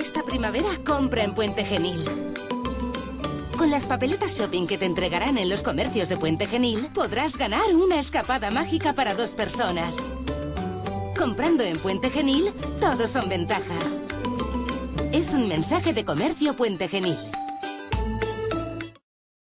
Esta primavera compra en Puente Genil. Con las papeletas shopping que te entregarán en los comercios de Puente Genil, podrás ganar una escapada mágica para 2 personas. Comprando en Puente Genil, todos son ventajas. Es un mensaje de Comercio Puente Genil.